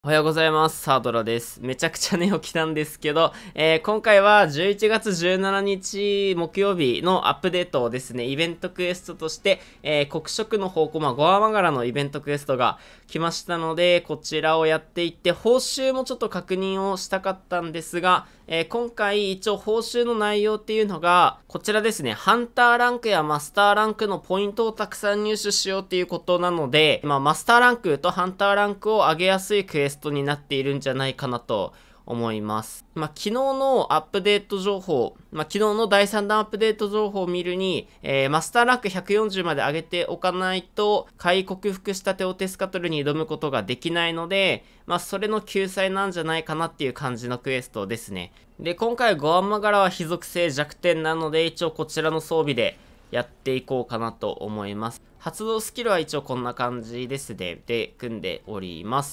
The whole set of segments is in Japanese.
おはようございます。サードラです。めちゃくちゃ寝起きなんですけど、今回は11月17日木曜日のアップデートをですね、イベントクエストとして、黒色の方向、ゴアマガラのイベントクエストが来ましたので、こちらをやっていって、報酬もちょっと確認をしたかったんですが、今回一応報酬の内容っていうのが、こちらですね、ハンターランクやマスターランクのポイントをたくさん入手しようっていうことなので、マスターランクとハンターランクを上げやすいクエストになっているんじゃないかなと思います。昨日のアップデート情報、昨日の第3弾アップデート情報を見るに、マスターランク140まで上げておかないと、回克服したテオテスカトルに挑むことができないので、それの救済なんじゃないかなっていう感じのクエストですね。で、今回ゴアンマガラは非属性弱点なので、一応こちらの装備でやっていこうかなと思います。発動スキルは一応こんな感じですね。で、組んでおります。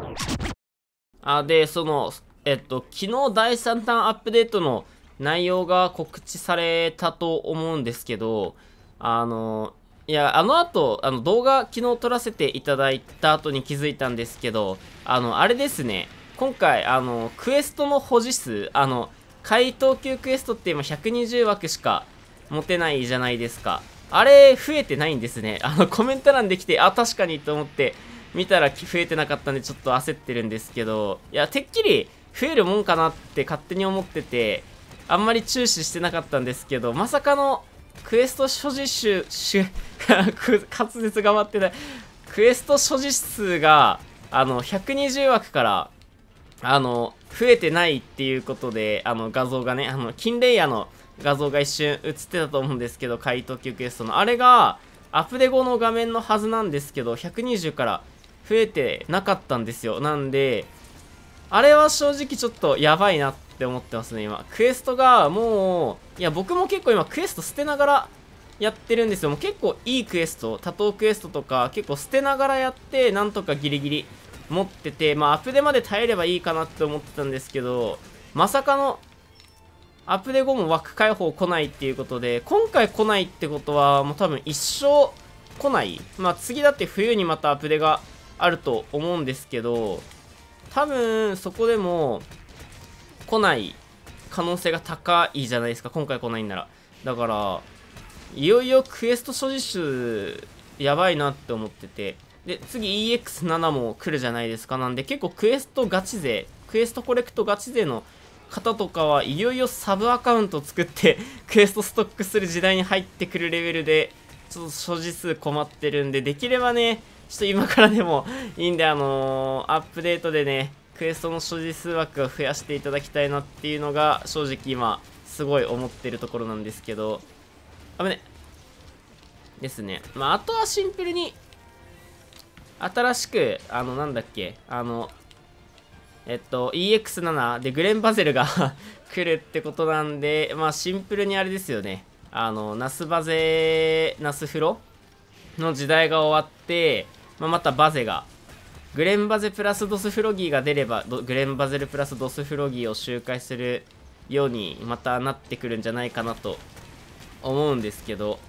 で、昨日第3弾アップデートの内容が告知されたと思うんですけど、いや、動画昨日撮らせていただいた後に気づいたんですけど、あれですね、今回、クエストの保持数、怪盗級クエストって今120枠しか持てないじゃないですか。あれ、増えてないんですね。コメント欄できて、確かにと思って、見たら増えてなかったんでちょっと焦ってるんですけど、いや、てっきり増えるもんかなって勝手に思ってて、あんまり注視してなかったんですけど、まさかのクエスト所持滑舌が回ってない。クエスト所持数が、120枠から、増えてないっていうことで、画像がね、金レイヤーの画像が一瞬映ってたと思うんですけど、怪盗級クエストの。あれが、アップデ後の画面のはずなんですけど、120から増えてなかったんですよ。なんで、あれは正直ちょっとやばいなって思ってますね、今。クエストがもう、いや、僕も結構今クエスト捨てながらやってるんですよ。もう結構いいクエスト、多頭クエストとか結構捨てながらやって、なんとかギリギリ持ってて、アップデまで耐えればいいかなって思ってたんですけど、まさかの、アップデ後も枠解放来ないっていうことで、今回来ないってことは、もう多分一生来ない。次だって冬にまたアップデがあると思うんですけど、多分そこでも来ない可能性が高いじゃないですか、今回来ないんなら。だから、いよいよクエスト所持数、やばいなって思ってて。で、次 EX7 も来るじゃないですか。なんで結構クエストガチ勢、クエストコレクトガチ勢の方とかはいよいよサブアカウント作ってクエストストックする時代に入ってくるレベルで、ちょっと所持数困ってるんで、できればね、ちょっと今からでもいいんで、アップデートでね、クエストの所持数枠を増やしていただきたいなっていうのが、正直今、すごい思ってるところなんですけど、危ね。ですね。あとはシンプルに、新しく、なんだっけ、EX7 でグレンバゼルが来るってことなんで、シンプルにあれですよね。ナスバゼ、ナスフロの時代が終わって、またバゼが、グレンバゼプラスドスフロギーが出れば、グレンバゼルプラスドスフロギーを周回するようにまたなってくるんじゃないかなと思うんですけど、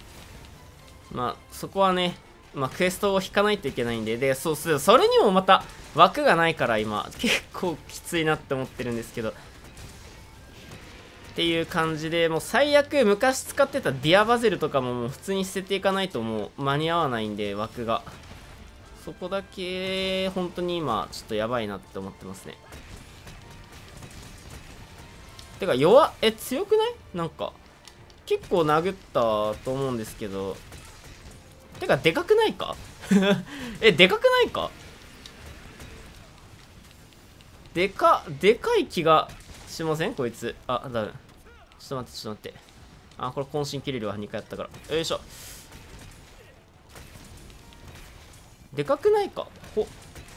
そこはね、クエストを引かないといけないんで、で、それにもまた枠がないから今、結構きついなって思ってるんですけど、っていう感じで、もう最悪昔使ってたディアバゼルとかももう普通に捨てていかないともう間に合わないんで、枠が。そこだけ、本当に今、ちょっとやばいなって思ってますね。てか、強くないなんか、結構殴ったと思うんですけど、てか、でかくないかでかくないかでかい気がしませんこいつ。ダメ。ちょっと待って。これ渾身切れるわ、2回やったから。よいしょ。でかくないかこ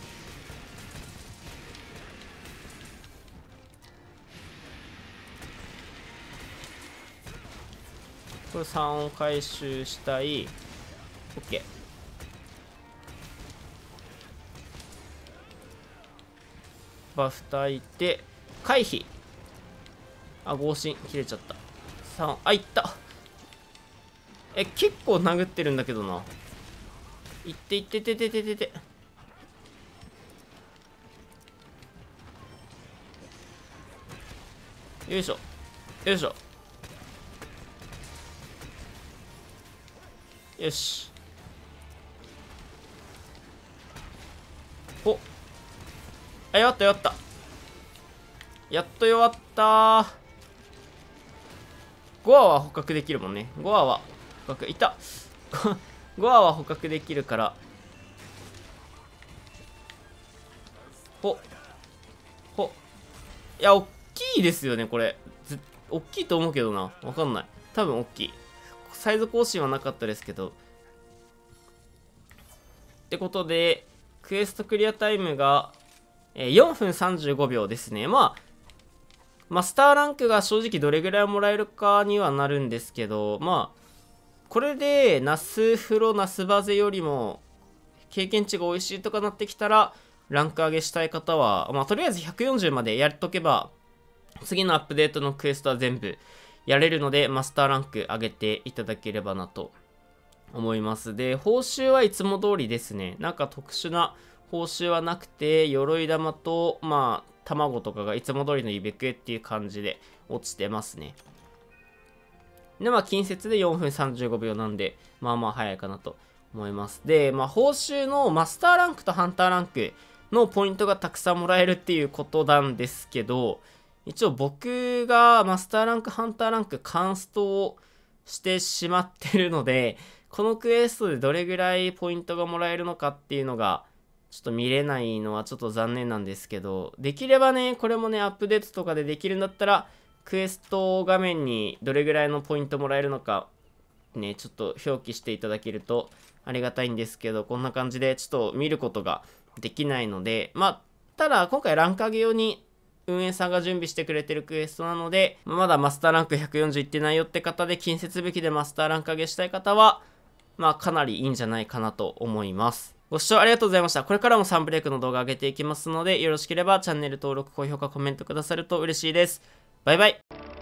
れ3を回収したい。OK。バフ焚いて、回避。合心切れちゃった。3、いった。結構殴ってるんだけどな。いって。 よいしょ。よいしょ。よし。お。あ、弱った弱った。やっと弱ったー。5話は捕獲できるもんね。5話は捕獲、いた。5話は捕獲できるから。ほ。ほ。いや、おっきいですよね、これ。おっきいと思うけどな。わかんない。多分おっきい。サイズ更新はなかったですけど。ってことで、クエストクリアタイムが、4分35秒ですね。まあ、マスターランクが正直どれぐらいもらえるかにはなるんですけど、まあ、これで、ナスフロ、ナスバゼよりも、経験値が美味しいとかなってきたら、ランク上げしたい方は、まあ、とりあえず140までやっとけば、次のアップデートのクエストは全部やれるので、マスターランク上げていただければなと思います。で、報酬はいつも通りですね。なんか特殊な報酬はなくて、鎧玉と、まあ、卵とかがいつも通りのイベクエっていう感じで落ちてますね。で、まあ、近接で4分35秒なんで、まあまあ早いかなと思います。で、まあ、報酬のマスターランクとハンターランクのポイントがたくさんもらえるっていうことなんですけど、一応僕がマスターランク、ハンターランク、カンストをしてしまってるので、このクエストでどれぐらいポイントがもらえるのかっていうのが、ちょっと見れないのはちょっと残念なんですけど、できればね、これもね、アップデートとかでできるんだったら、クエスト画面にどれぐらいのポイントもらえるのか、ね、ちょっと表記していただけるとありがたいんですけど、こんな感じでちょっと見ることができないので、まあ、ただ今回ランク上げ用に運営さんが準備してくれてるクエストなので、まだマスターランク140いってないよって方で、近接武器でマスターランク上げしたい方は、まあかなりいいんじゃないかなと思います。ご視聴ありがとうございました。これからもサンブレイクの動画上げていきますので、よろしければチャンネル登録、高評価、コメントくださると嬉しいです。バイバイ。